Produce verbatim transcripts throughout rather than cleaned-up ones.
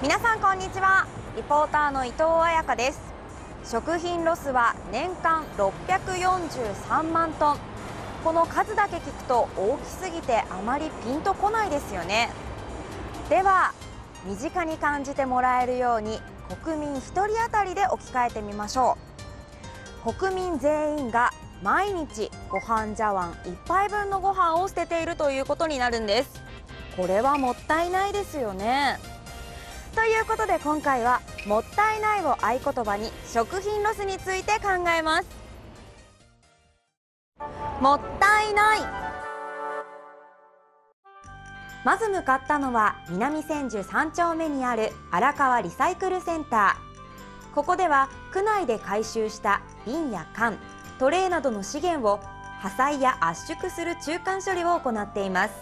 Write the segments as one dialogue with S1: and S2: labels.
S1: 皆さんこんにちは。リポーターの伊藤彩香です。食品ロスは年間ろっぴゃくよんじゅうさんまんトン。この数だけ聞くと大きすぎてあまりピンとこないですよね。では身近に感じてもらえるように国民ひとり当たりで置き換えてみましょう。国民全員が毎日ご飯茶碗いっぱいぶんのご飯を捨てているということになるんです。これはもったいないですよね。ということで今回はもったいないを合言葉に食品ロスについて考えます。もったいない。まず向かったのは南千住さん丁目にある荒川リサイクルセンター。ここでは区内で回収した瓶や缶、トレーなどの資源を破砕や圧縮する中間処理を行っています。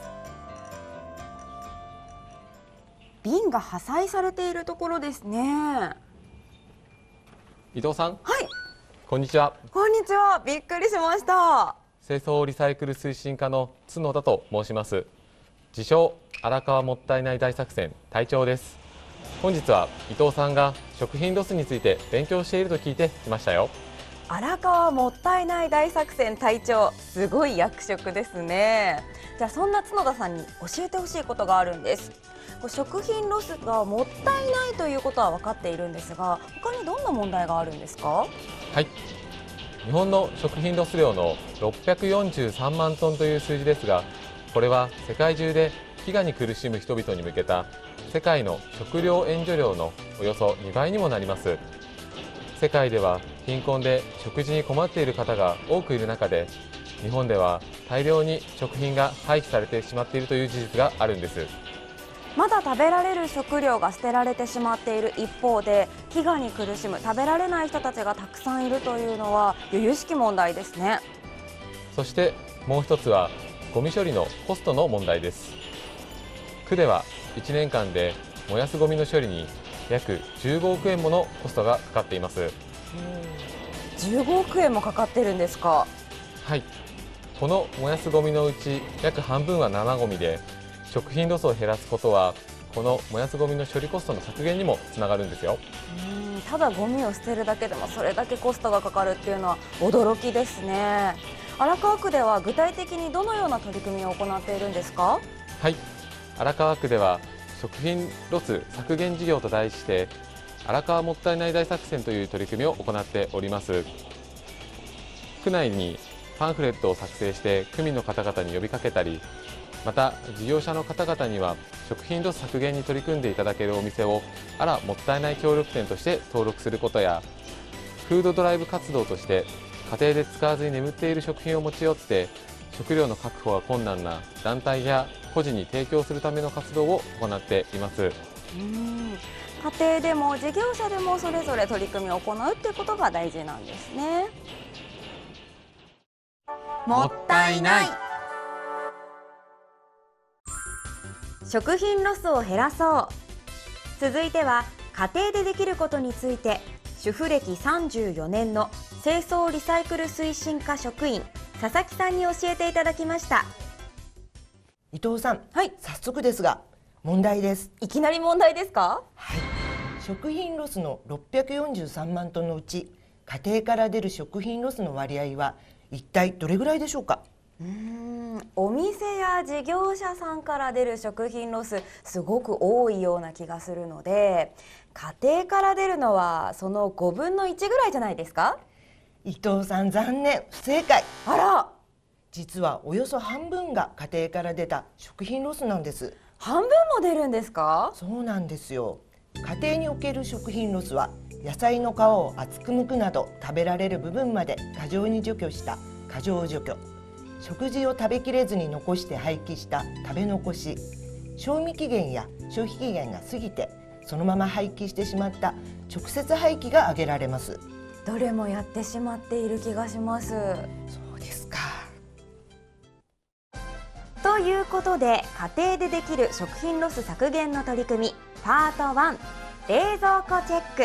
S1: 瓶が破砕されているところですね。
S2: 伊藤さん、
S1: はい、
S2: こんにちは。
S1: こんにちは。びっくりしました。
S2: 清掃リサイクル推進課の角田と申します。自称荒川もったいない大作戦隊長です。本日は伊藤さんが食品ロスについて勉強していると聞いてきましたよ。
S1: 荒川もったいない大作戦隊長、すごい役職ですね。じゃあそんな角田さんに教えてほしいことがあるんです。食品ロスがもったいないということは分かっているんですが、他にどんな問題があるんですか？
S2: はい、日本の食品ロス量のろっぴゃくよんじゅうさんまんトンという数字ですが、これは世界中で飢餓に苦しむ人々に向けた世界の食料援助量のおよそにばいにもなります。世界では貧困で食事に困っている方が多くいる中で、日本では大量に食品が廃棄されてしまっているという事実があるんです。
S1: まだ食べられる食料が捨てられてしまっている一方で、飢餓に苦しむ食べられない人たちがたくさんいるというのは由々しき問題ですね。
S2: そしてもう一つはゴミ処理のコストの問題です。区ではいちねんかんで燃やすゴミの処理に約じゅうごおくえんものコストがかかっています。
S1: じゅうごおくえんもかかってるんですか？
S2: はい、この燃やすゴミのうち約半分は生ゴミで、食品ロスを減らすことはこの燃やすゴミの処理コストの削減にもつながるんですよ。
S1: うん、ただゴミを捨てるだけでもそれだけコストがかかるっていうのは驚きですね。荒川区では具体的にどのような取り組みを行っているんですか？
S2: はい、荒川区では食品ロス削減事業と題して荒川もったいない大作戦という取り組みを行っております。区内にパンフレットを作成して区民の方々に呼びかけたり、また事業者の方々には食品ロス削減に取り組んでいただけるお店をあらもったいない協力店として登録することや、フードドライブ活動として家庭で使わずに眠っている食品を持ち寄って食料の確保が困難な団体や個人に提供するための活動を行っています。
S1: うん、家庭でも事業者でもそれぞれ取り組みを行うということが大事なんですね。もったいない。食品ロスを減らそう。続いては家庭でできることについて、主婦歴さんじゅうよねんの清掃リサイクル推進課職員佐々木さんに教えていただきました。
S3: 伊藤さん、
S1: はい、
S3: 早速ですが問題です。
S1: いきなり問題ですか？
S3: はい、食品ロスのろっぴゃくよんじゅうさんまんトンのうち家庭から出る食品ロスの割合は一体どれぐらいでしょうか？
S1: うーん、お店や事業者さんから出る食品ロスすごく多いような気がするので、家庭から出るのはそのごぶんのいちぐらいじゃないですか？
S3: 伊藤さん、残念、不正解。
S1: あら、
S3: 実はおよそ半分が家庭から出た食品ロスなんです。
S1: 半分も出るんですか？
S3: そうなんですよ。家庭における食品ロスは野菜の皮を厚く剥くなど食べられる部分まで過剰に除去した過剰除去、食事を食べきれずに残して廃棄した食べ残し、賞味期限や消費期限が過ぎてそのまま廃棄してしまった直接廃棄が挙げられます。
S1: どれもやってしまっている気がします。
S3: そうですか。
S1: ということで家庭でできる食品ロス削減の取り組みパートワン、冷蔵庫チェック。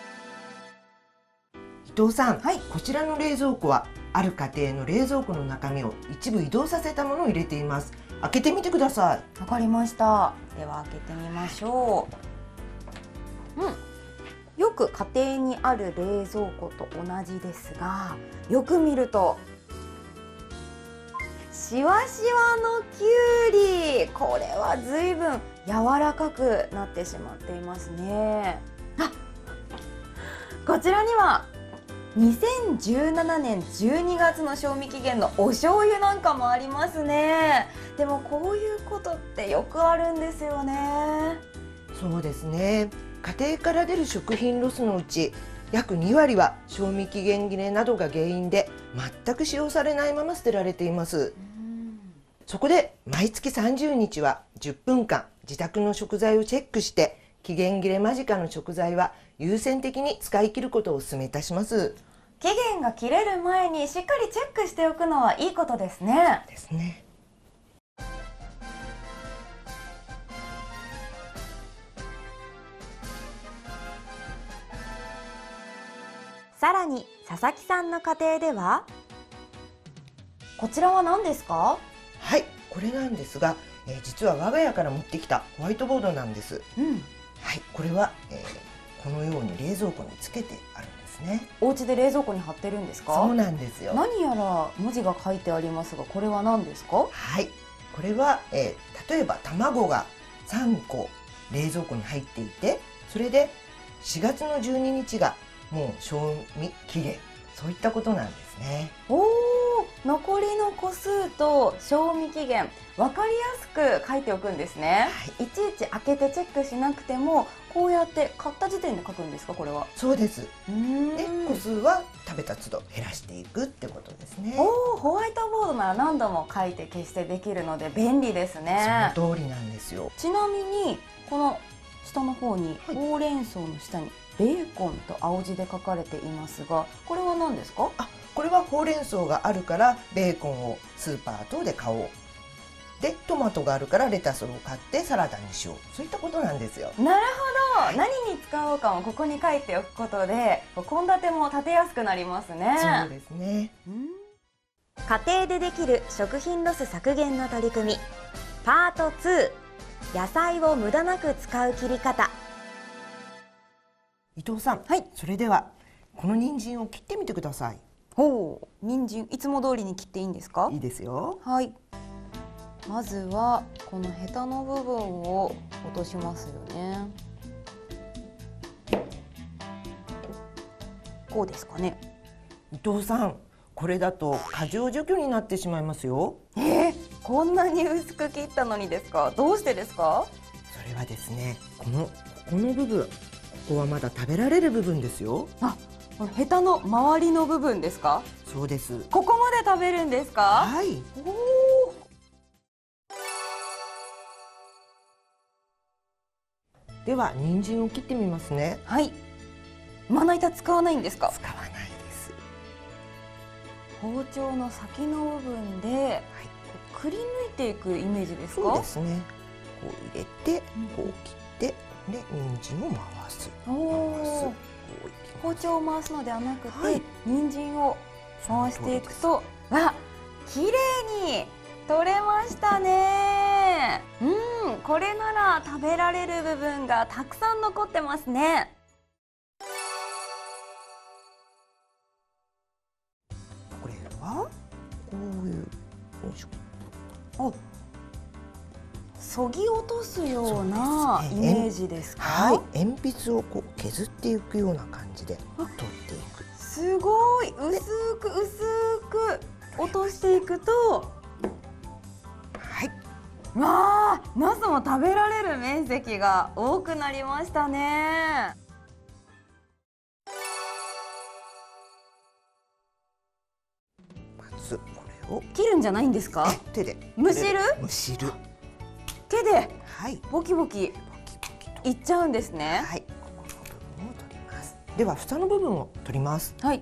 S3: 伊藤さん、
S1: はい、
S3: こちらの冷蔵庫はある家庭の冷蔵庫の中身を一部移動させたものを入れています。開けてみてください。
S1: わかりました。では開けてみましょう。 よく家庭にある冷蔵庫と同じですが、よく見るとしわしわのきゅうり、これはずいぶん柔らかくなってしまっていますね。あ、こちらにはにせんじゅうななねんじゅうにがつの賞味期限のお醤油なんかもありますね。でもこういうことってよくあるんですよね。
S3: そうですね。家庭から出る食品ロスのうち約にわりは賞味期限切れなどが原因で全く使用されないまま捨てられています。そこで毎月さんじゅうにちはじゅっぷんかん自宅の食材をチェックして、期限切れ間近の食材は優先的に使い切ることをお勧めいたします。
S1: 期限が切れる前にしっかりチェックしておくのはいいことですね。
S3: ですね。
S1: さらに佐々木さんの家庭では、こちらは何ですか？
S3: はい、これなんですが、えー、実は我が家から持ってきたホワイトボードなんです。
S1: うん、
S3: はい、これは、えー、このように冷蔵庫につけてあるんですね。
S1: お家で冷蔵庫に貼ってるんですか？
S3: そうなんですよ。
S1: 何やら文字が書いてありますが、これは何ですか？
S3: はい、これは、えー、例えば卵がさんこ冷蔵庫に入っていて、それでしがつのじゅうににちがもう賞味期限、そういったことなんですね。
S1: おー、残りの個数と賞味期限、分かりやすく書いておくんですね。
S3: はい、
S1: いちいち開けてチェックしなくても、こうやって買った時点で書くんですか？これは。
S3: そうです。
S1: うーん、
S3: で、個数は食べた都度減らしていくってことですね。
S1: おー、ホワイトボードなら何度も書いて消してできるので便利ですね。
S3: その通りなんですよ。
S1: ちなみにこの下の方に、
S3: はい、
S1: ほうれん草の下にベーコンと青字で書かれていますが、これは何ですか？
S3: あ、これはほうれん草があるからベーコンをスーパー等で買おう。で、トマトがあるからレタスを買ってサラダにしよう。そういったことなんですよ。
S1: なるほど、何に使おうかもここに書いておくことで、献立も立てやすくなりますね。
S3: そうですね。
S1: 家庭でできる食品ロス削減の取り組みパートツー、野菜を無駄なく使う切り方。
S3: 伊藤さん、
S1: はい、
S3: それではこの人参を切ってみてください。
S1: ほう、人参いつも通りに切っていいんですか？
S3: いいですよ。
S1: はい。まずはこのヘタの部分を落としますよね。こうですかね。
S3: 伊藤さん、これだと過剰除去になってしまいますよ。
S1: えー、こんなに薄く切ったのにですか？どうしてですか？
S3: それはですね、このここの部分、ここはまだ食べられる部分ですよ。
S1: あ、このヘタの周りの部分ですか？
S3: そうです。
S1: ここまで食べるんですか？
S3: はい。
S1: おー、
S3: では人参を切ってみますね。
S1: はい。まな板使わないんですか？
S3: 使わないです。
S1: 包丁の先の部分で、はい、こうくり抜いていくイメージですか？
S3: そうですね。こう入れて、こう切って、で人参を回す。
S1: おお。包丁を回すのではなくて、はい、人参を回していくと、わ、綺麗に取れましたね。うん、これなら食べられる部分がたくさん残ってますね。
S3: これはこういう、よいしょ。
S1: お、そぎ落とすようなイメージですか？
S3: はい、鉛筆をこう削っていくような感じで取っていく。
S1: すごい薄く薄く落としていくと、
S3: はい。
S1: わあ、ナスも食べられる面積が多くなりましたね。
S3: まずこれを
S1: 切るんじゃないんですか？
S3: 手で
S1: むしる？
S3: むしる。
S1: 手で
S3: はい。
S1: ボキボキいっちゃうんですね。
S3: はい。ここの部分を取ります。では房の部分を取ります。
S1: はい。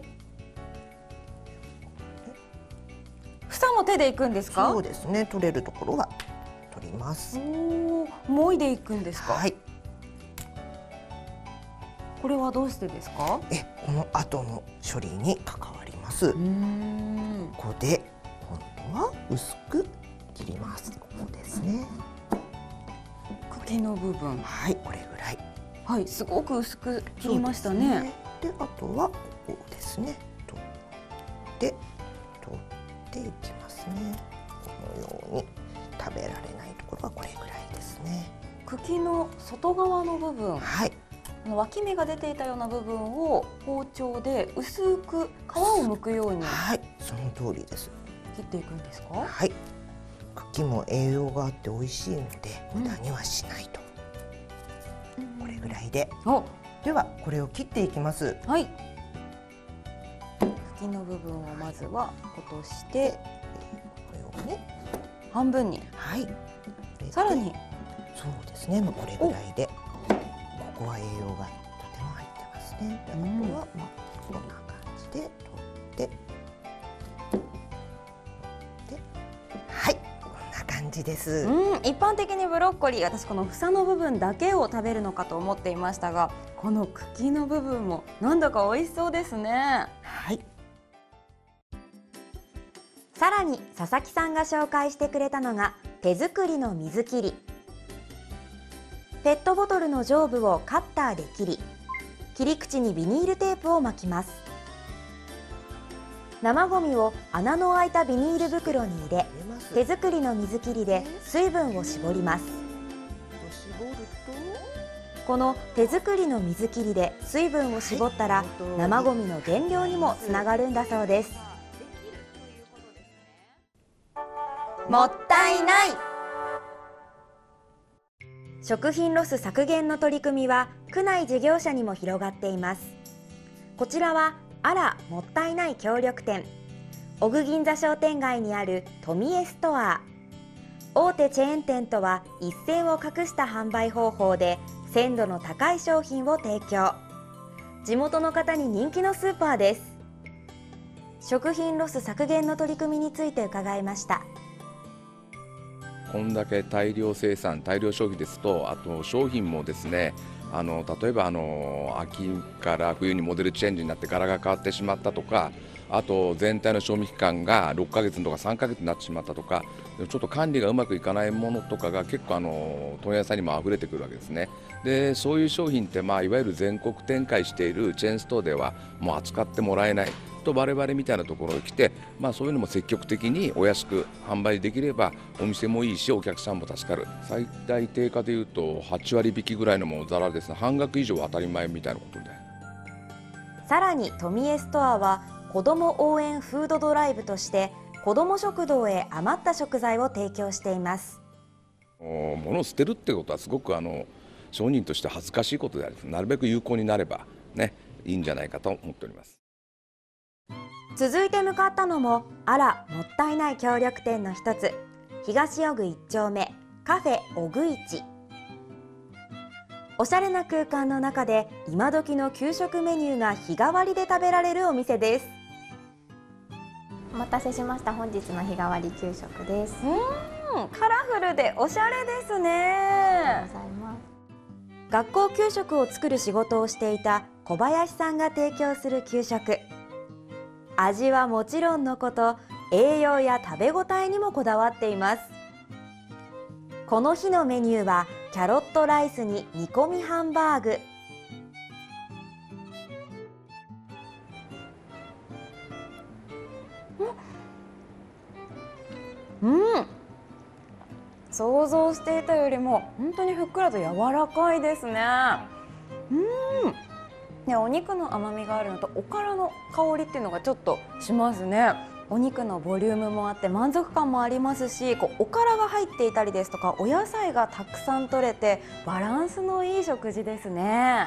S1: 房も手でいくんですか？
S3: そうですね。取れるところは取ります。
S1: おお、もいでいくんですか？
S3: はい。
S1: これはどうしてですか？
S3: え、この後の処理に関わります。
S1: うーん、
S3: ここで今度は薄く切ります。ここですね。
S1: 茎の部分。
S3: はい、これぐらい。
S1: はい、すごく薄く切りましたね。
S3: で、あとはここですね。取って取っていきますね。このように食べられないところはこれぐらいですね。
S1: 茎の外側の部分、
S3: はい。
S1: あの脇芽が出ていたような部分を包丁で薄く皮を剥くように
S3: はい、その通りです。
S1: 切っていくんですか？
S3: はい。茎も栄養があって美味しいので無駄にはしないと。うん、これぐらいで。
S1: お、
S3: ではこれを切っていきます。
S1: はい。茎の部分をまずは落として、こ
S3: れをね
S1: 半分に。
S3: はい。
S1: さらに。
S3: そうですね。まあこれぐらいで。ここは栄養がとても入ってますね。で、あとはまあこんな感じで取って。はい、こんな感じです。
S1: うん、一般的にブロッコリー、私この房の部分だけを食べるのかと思っていましたが、この茎の部分もなんだか美味しそうですね。
S3: はい。
S1: さらに佐々木さんが紹介してくれたのが手作りの水切り。ペットボトルの上部をカッターで切り、切り口にビニールテープを巻きます。生ゴミを穴の開いたビニール袋に入れ、手作りの水切りで水分を絞ります。この手作りの水切りで水分を絞ったら、生ゴミの減量にもつながるんだそうです。もったいない。食品ロス削減の取り組みは区内事業者にも広がっています。こちらはあらもったいない協力店、小久銀座商店街にある富江ストア。大手チェーン店とは一線を画した販売方法で鮮度の高い商品を提供。地元の方に人気のスーパーです。食品ロス削減の取り組みについて伺いました。
S4: こんだけ大量生産、大量消費ですと、あと商品もですね、あの例えばあの秋から冬にモデルチェンジになって柄が変わってしまったとか、あと全体の賞味期間がろっかげつとかさんかげつになってしまったとか、ちょっと管理がうまくいかないものとかが結構あの問屋さんにも溢れてくるわけですね。でそういう商品って、まあ、いわゆる全国展開しているチェーンストアではもう扱ってもらえないと我々みたいなところに来て、まあ、そういうのも積極的にお安く販売できればお店もいいしお客さんも助かる。最大定価でいうとはちわり引きぐらいのものざらですね。半額以上は当たり前みたいなことで。
S1: さらに富江ストアは子ども応援フードドライブとして子ども食堂へ余った食材を提供しています。
S4: 物を捨てるってことはすごくあの商人として恥ずかしいことであり、なるべく有効になれば、ね、いいんじゃないかと思っております。
S1: 続いて向かったのもあらもったいない協力店の一つ、東尾久一丁目カフェ尾久一。おしゃれな空間の中で今時の給食メニューが日替わりで食べられるお店です。
S5: お待たせしました。本日の日替わり給食です。
S1: うん、カラフルでおしゃれですね。
S5: ありがとうございます。
S1: 学校給食を作る仕事をしていた小林さんが提供する給食。味はもちろんのこと、栄養や食べ応えにもこだわっています。この日のメニューはキャロットライスに煮込みハンバーグ。うん、想像していたよりも本当にふっくらと柔らかいですね。うん。で、お肉の甘みがあるのとおからの香りっていうのがちょっとしますね。お肉のボリュームもあって満足感もありますし、こうおからが入っていたりですとかお野菜がたくさん取れてバランスのいい食事ですね。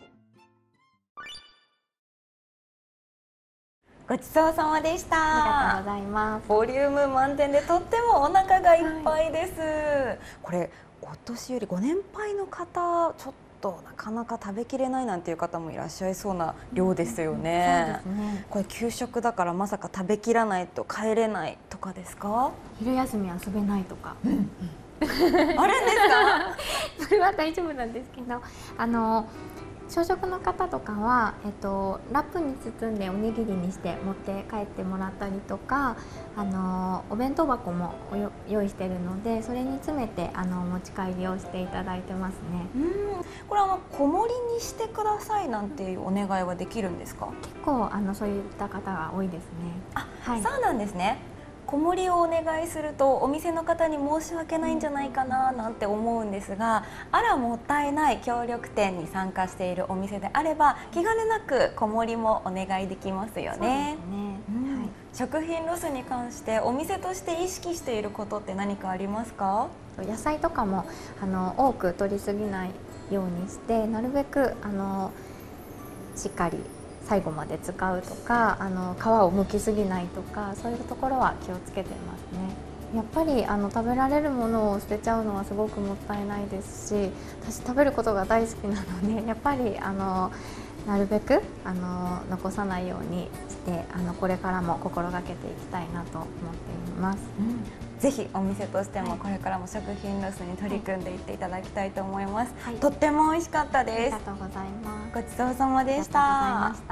S1: ごちそうさまでした。
S5: ありがとうございます。
S1: ボリューム満点でとってもお腹がいっぱいです。はい、これお年寄りご年配の方ちょっとなかなか食べきれないなんていう方もいらっしゃいそうな量ですよね。うん、そうですね。これ給食だからまさか食べきらないと帰れないとかですか？
S5: 昼休み遊べないとか。うん、
S1: あるんですか？
S5: それは大丈夫なんですけど、あの朝食の方とかは、えっと、ラップに包んでおにぎりにして持って帰ってもらったりとか、あのお弁当箱も用意しているので、それに詰めてあのお持ち帰りをしていただいてますね。
S1: うん、これあの小盛りにしてくださいなんていうお願いはできるんですか？
S5: 結構あのそういった方が多いですね。
S1: あ、
S5: はい、
S1: そうなんですね。小盛りをお願いするとお店の方に申し訳ないんじゃないかななんて思うんですが、あらもったいない協力店に参加しているお店であれば気兼ねなく小盛りもお願いできますよね。
S5: そうですね、
S1: うん、
S5: はい、
S1: 食品ロスに関してお店として意識していることって何かありますか？
S5: 野菜とかもあの多く取りすぎないようにして、なるべくあのしっかり最後まで使うとか、あの皮を剥きすぎないとか、そういうところは気をつけてますね。やっぱりあの食べられるものを捨てちゃうのはすごくもったいないですし、私食べることが大好きなので、やっぱりあのなるべくあの残さないようにして、あのこれからも心がけていきたいなと思っています。
S1: うん、ぜひお店としてもこれからも食品ロスに取り組んでいっていただきたいと思います。はい、とっても美味しかったです。
S5: ありがとうございます。
S1: ごちそうさまでした。
S5: ありがとうございました。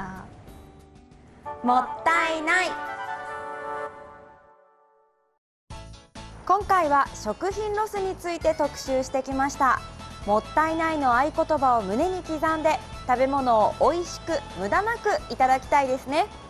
S1: もったいない。今回は食品ロスについて特集してきました。もったいないの合言葉を胸に刻んで食べ物を美味しく無駄なくいただきたいですね。